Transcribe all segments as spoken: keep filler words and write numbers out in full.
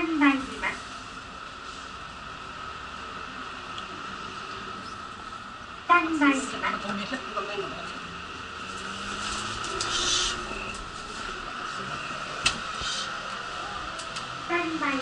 に参ります。下に参ります。下に参ります。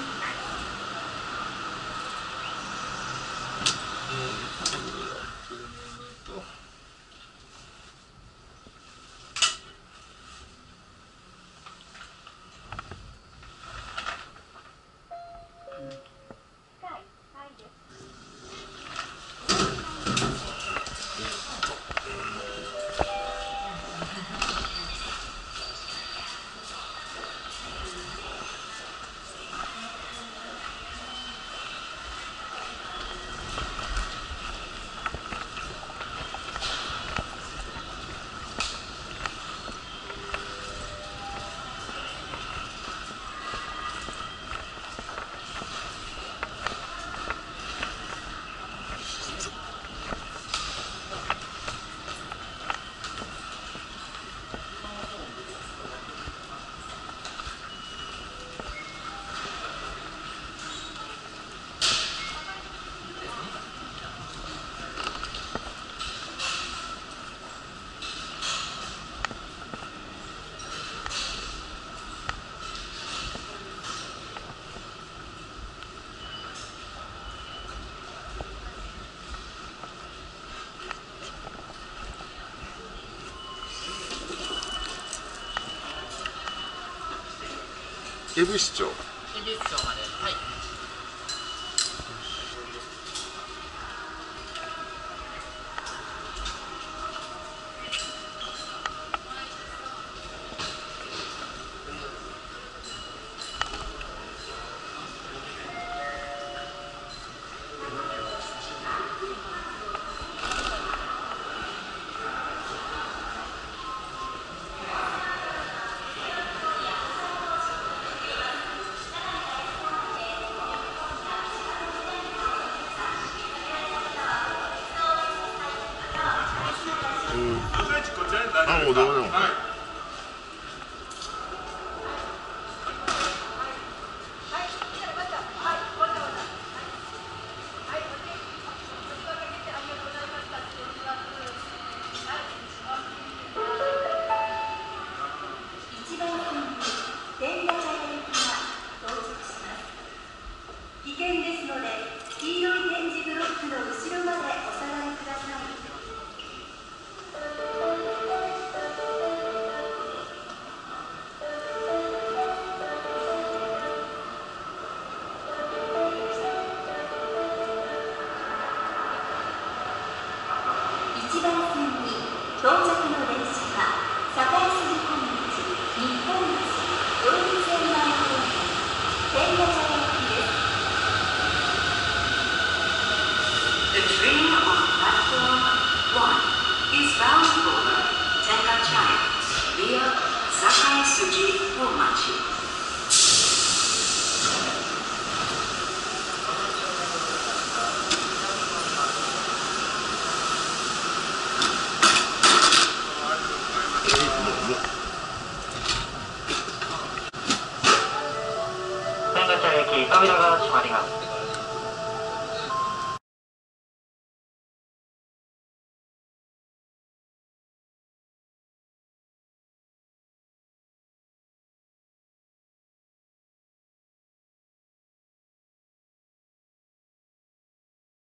恵比寿町。 恵比寿町まで。はい。 あ、もうどうでも。はい。 一番線に千駄ヶ谷行きが到着します。危険ですので、黄色い点字ブロックの後ろまでお下がりください。一番線に到着の電車は堺筋本町、日本橋、動物園前方面、千駄ヶ谷行きです。The train on platform one is bound for Tenkachaya via Sakai Suji Honmachi. 扉が閉まります。